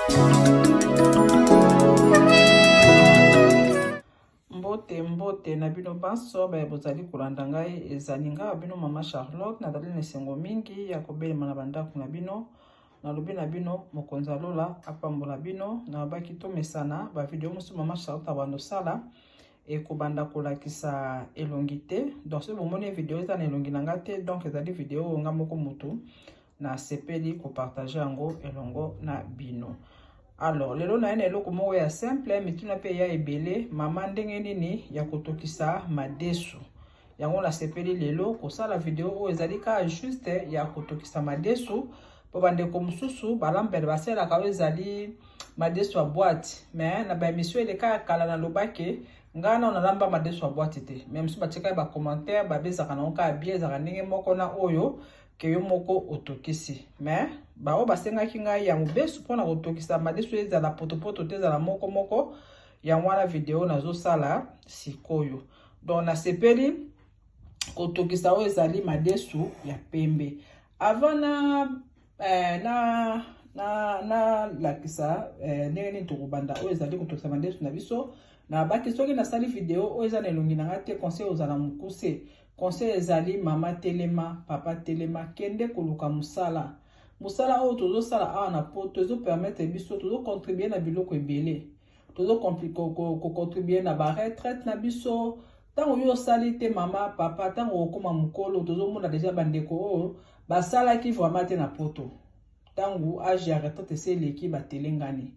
Mbote na bino baso ba bozali kolanda ngai ezali nga bino mama Charlotte na dali nesengo mingi ya kobelema na bandako na bino na lobi na bino mokonzi alola apambola bino na baki to mesana ba video musu mama Charlotte abando sala e kobanda kolakisa elongi te donc ce bomoni video eza na elongi na nga te donc ezali video nga moko mutu na sepeli ko partager yango elongo na bino. Alors, lelo na ene eloko moko ya simple mituna pe ya ebele mama ndenge nini ya kotokisa madesu. Yango na sepeli lelo kosala video o ezali ka juste ya kotokisa madesu po bandeko mususu balambele basela ka ezali madesu a boîte mais na ba émission ele ka kala na lobake ngana na lamba madesu a boîte te. Même si batika ba commentaire ba bezaka na ka bien za ndenge moko na oyo ke yo moko otokisi mais ba o basenga kinga ya mubesu pona otokisa madesu ezala potopoto te ezala moko ya mwana video nazo sala sikoyo donc na sepeli kotokisa o ezali madesu ya pembe avant na lakisa nene to kubanda o ezali kotokisa madesu na biso na baki soki na sali video o ezana elongi na ngate conseil ozala mukuse. Conseil ezali mama telema, papa telema, kende koluka musala. Musala o tozo sala a na po, tozo permettre biso, tozo contribuer na biloko ebele. Tozo contribuer na ba retraite na biso. Tango yo sali te mama, papa, tango okoma mukolo, tozo mona deja bandeko o, basala ki vraiment te na poto. Tango age ya retraite se leki ba telengani.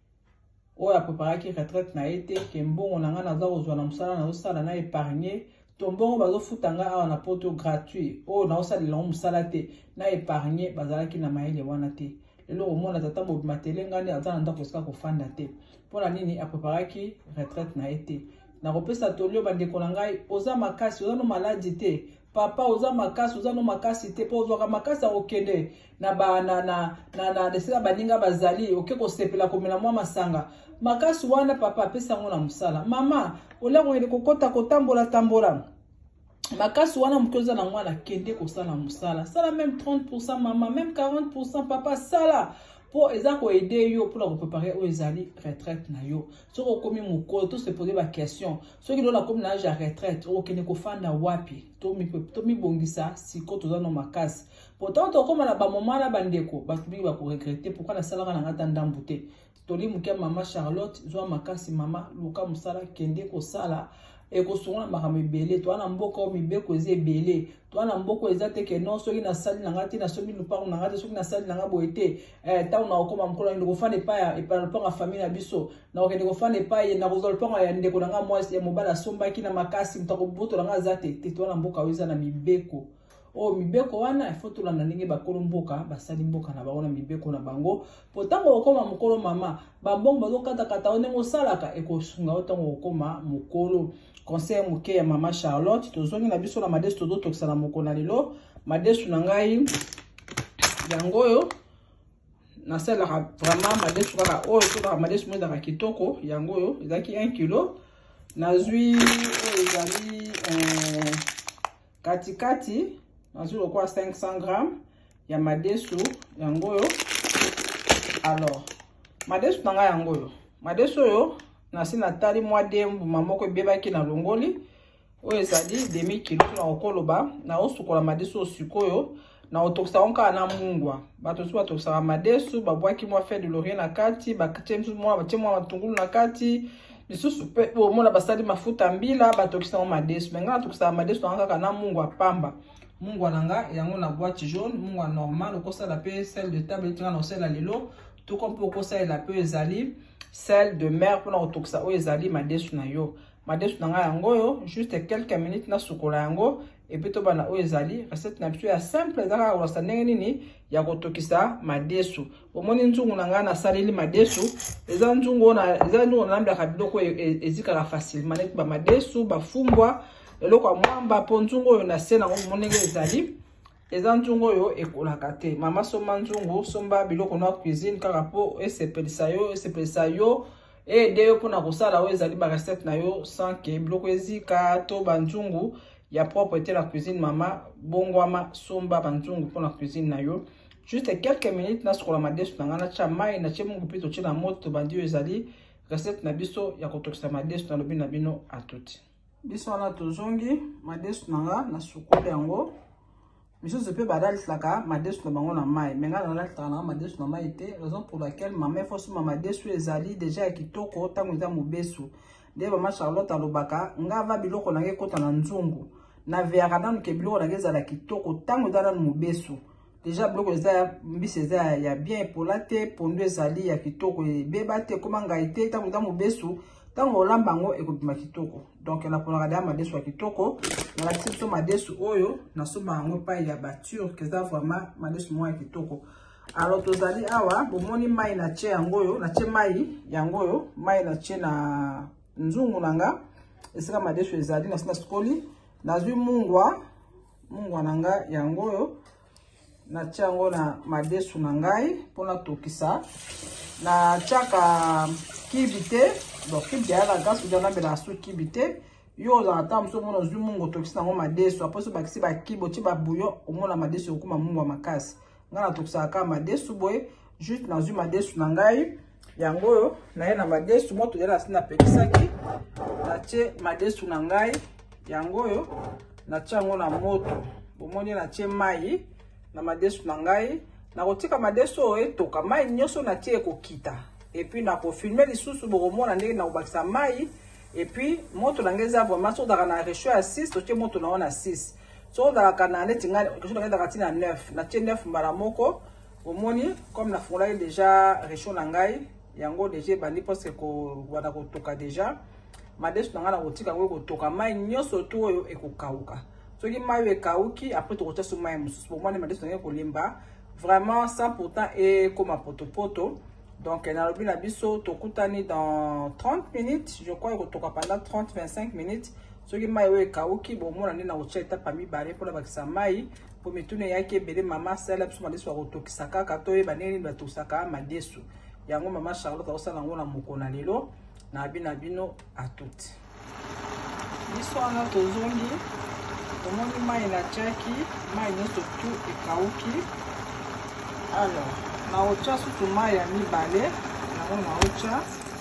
O ya preparaki retraite na ete, kembongo na nga naza ozwa na musala na osala na épargner. Tombongo bazo futanga awa na poto gratuit o na osali la musala te na épargner bazalaki na maele wana te lelo omona tata bo matelengani azana ndako sika kofanda te pona nini a preparaki retraite na ete na kopesa tolio bandeko na ngai oza makasi oza no maladie te papa oza makasi oza no makasi te po ozwaka makasi okende na ba na desika baninga bazali oke ko sepela komela mwa masanga makasi wana papa pesa ngona musala mama oleko ile kokota kotambola makasi wana mkoza na mwana kende ko sala musala sala même 30% mama même 40% papa sala po eza ko aider yo pour la préparer o ezali retraite na yo soko komi mukolo to se poser ba question soki do la komi na âge ya retraite o kende ko fanda wapi to mi bongisa siko to za no makasi pourtant to koma na ba moment na bandeko ba tubi ba ko regretter pourquoi na sala na ngata ndambu te toli mukia mama Charlotte zwa makasi mama luka musala kende ko sala e ko songa makamo ebele to ana mboka o mibeko eze ebele to ana mboko eza te ke non soki na sali na ngati na soki lupango na ngati soki na sali na ngabo ete taw na okoma mkola ndeko fane pa ya lupango famille na biso na okende ko fane pa ye na ko lupango ya ndeko na nga mwasi ya mobala sombaki na makasi mtako buto na nga zate te to ana mboka weza na mibeko o mibeko wana il faut tulanda ndenge bakolo mboka basali mboka na baona mibeko na bango potango okoma mukolo mama babongo bazokata kata onengo salaka ekosunga otango okoma mukolo conseil muke ya mama Charlotte tozongi na biso na madesu tozo tokisa na mokona lelo madesu na ngai yango yo na sala vraiment madesu kaka oyo to madesu mo za kitoko yango yo ezaki 1 kilo na zui oyo ezali katikati nazwi kwa 500 grammes ya madesu yango yo alors madesu na ngai yango yo madesu yo nasi na tali mwa dembu mamoko bebaki na longoli oyo ezali demi kilo na okoloba na osukola madesu osikoyo na otokisa onka na mungwa bato su batokisa madesu babwaki mwa fe de laurier na kati batie mwa matungulu na kati misusu pe omona basali mafuta mbila batokisa madesu menga tokisa madesu kaka na mungwa pamba mungwa nanga yango na boîte jaune mungwa normal okosala pe sel de table tina na sel lelo to kompo okosala pe ezali sel de mer pour otokisa o ezali madesu na yo madesu nanga yango yo juste quelques minutes na sukola yango et puis to bana o ezali recette na biso ya simple ezaka kosa ndenge nini ya kotokisa madesu omoni nzungu nanga na saleli madesu eza nzungu na lambaka biloko ezikaka facilement net ba madesu bafumbwa eloko ya mwamba po nzungu oyo na se nango monenge ezali eza nzungu oyo ekolaka te mama somba nzungu somba biloko na cuisine kaka po esepelisa yo ede yo mpona kosala oyo ezali ba recette na yo sans ke biloko ezika to banzungu ya propre te na cuisine mama bongwama somba banzungu mpona cuisine na yo juste quelques minutes na sukola madesu na ngana cha mai na che mungu pito china moto bandi ezali recette na biso ya kotokisa madesu na lobi na bino atuti biso wana tozongi madesu nanga na sukola yango misusu pe badalitlaka madesu na bango na mai menga na dalitlaka na madesu na mai te raison pour laquelle mama faut suma madesu ezali déjà ya kitoko tango eza mobesu nde mama Charlotte alobaka ngava biloko na nge kota na nzungu na veaka nanu ke biloko na nge ezala kitoko tango eza nanu mobesu déjà biloko eza mbisi eza ya bien epola te pondu ezali ya kitoko ebeba te koma ngai te tango eza mobesu tango olamba yango ekobima kitoko donc naponaka deya madesu ya kitoko nalakisi biso madesu oyo nasomba yango epai ya baturke eza vraiment madesu moko ya kitoko alors tozali awa bomoni mai na tie yango oyo na tie mai yango oyo mai na tie na nzungu nanga esika madesu ezali na sina sikoli nazwi mungwa nanga yango oyo na tie yango na madesu na ngai mpona tokisa na tiaka kibi te donc kibi ya la grâce ozala nambela su kibi te yo ozala ta mosu omona ozwi mungu otokisi nango madesu aposo bakisi bakibi otie babuyo omona madesu okoma mungu ya makasi ngai natokisaka kaka madesu boye juste nazwi madesu na ngai yango oyo naye na madesu moto ozala asi napekisaki natie madesu na ngai yango oyo natie yango na moto bomoni natie mai na madesu na ngai nakotika madesu oyo etoka mai nyonso natie ekokita epuis nakofilme lisusu bokomona ndenge nakobakisa mai epuis moto na ngai eza vraiment so ozalaka na ratio ya 6 totie moto na ngo na 6 so ozalaka na neti ngai ratio na ngai ezalaka ti na 9 natie 9 mbala moko omoni comme nafungolaki déjà ratio na ngai yango déjà ebandi presque kobanda kotoka déjà madesu na ngai nakotika yango ekotoka mai nyonso tu oyo ekokauka soki mai oyo ekauki après tokotia so mai mosusu bomoni madesu na ngai ekolemba vraiment sans pourtant ekoma potopoto. Donc, nalobi na biso tokutani dans 30 minutes, je crois que toka pendant 30-25 minutes. Soki mai oyo ekauki bomona nde na kotia etapa mibale mpona bakisa mai po mituna eyaki ebele mama sala biso madesu akotokisa kaka toyeba ndenge nini batokisaka madesu yango mama Charlotte akosala yango na moko na lelo na bino atuti biso wana tozongi tomoni mai natiaki mai nyonso tu ekauki alors naotia susu mai ya mibale yango naotia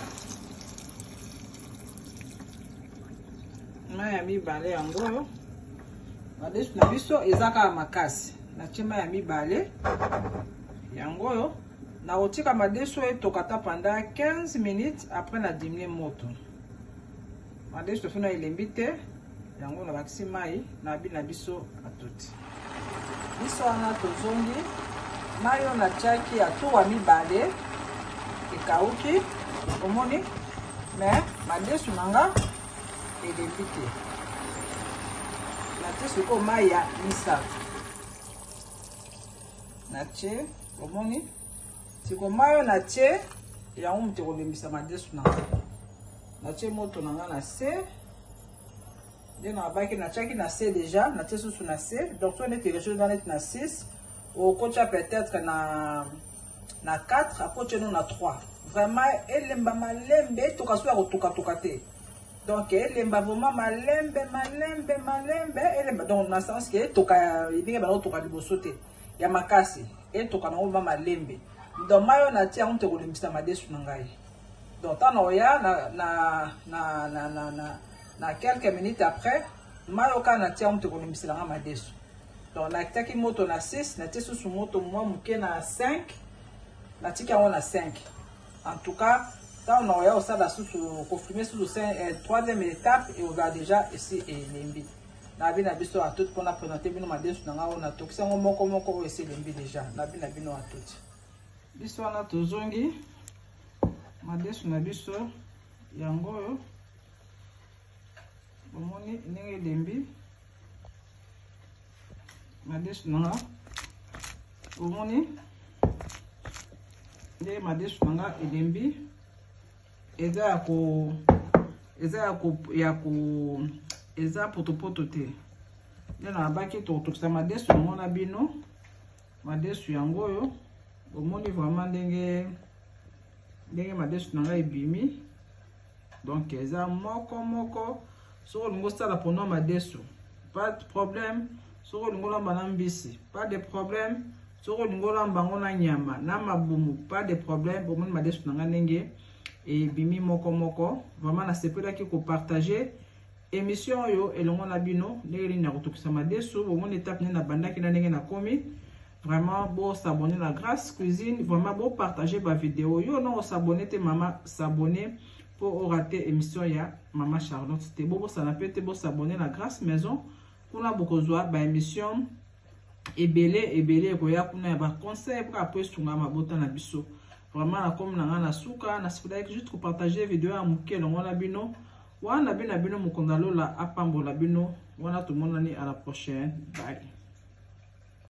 mai ya mibale yango oyo madesu na biso eza kaka makasi natie mai ya mibale yango oyo nakotika madesu oyo etokata pendant 15 minutes après na diminue moto madesu tofino elembi te yango nabakisi mai na biso atuti biso wana tozongi mai oyo natiaki ya towa mibale ekauki omoni mais madesu nanga elembi te natie sikoyo mai ya misato natie omoni sikoyo mai oyo natie yango moto ekolembisa madesu nanga natie moto nanga na se nde nabaki natiaki na se déjà natie susu na se donc so neti resho eza neti na 6 okotia peut-être na 4 akotia no na 3 vraiment elemba malembe etoka so ya kotoka te donc elemba vraiment malembe elemba donc na sens que etoka ndenge banakotoka liboso te ya makasi etoka nango ma malembe donc mai oyo natia yango tekolembisa madesu na ngai donc ntango oya na quelques minutes après mai oyo kaka natia yango tekolembisela nga madesu donc natiaki moto na 6 natie susu moto mwa moke na 5 natiki yango na 5 en tout cas ntango na oya osala susu confirme susu 3e étape et ozala déjà esi elembi na biso atuti mpona présente bino madesu na nga oyo natokisi yango moko oyo esi elembi déjà na bino atuti biso wana tozongi madesu na biso yango oyo bomoni ndenge elembi madesu nanga bomoni ndenge madesu nanga elembi eza potopoto te nde nabaki tokotokisa madesu yango na bino madesu yango oyo bomoni vraiment ndenge madesu nanga ebimi donc eza moko soko olingi osala mpona madesu pas de problème soko olingi olamba na mbisi pas de problème soko lingola mbango na nyama na mabumu pas de problème pour mon madesu nanga ndenge et bimi moko vraiment na sepela ki ko partager émission yo elongo na bino ndenge na kutokisa madesu pour mon étape na bandaki na ndenge na komi vraiment bon s'abonner la Grâce Cuisine vraiment bon partager ba vidéo yo non s'abonner te maman s'abonner pour rater émission ya maman Charlotte te bon ça na peut te bon s'abonner la Grâce Maison kuna bokozwa ba émission ebele koya kuna ba conseil pour après sunga mabota na biso vraiment na comme na suka na sipela juste ko partager vidéo ya mukelo ngona bino wana bino mukondalola apambola bino wana tout le monde à la prochaine bye.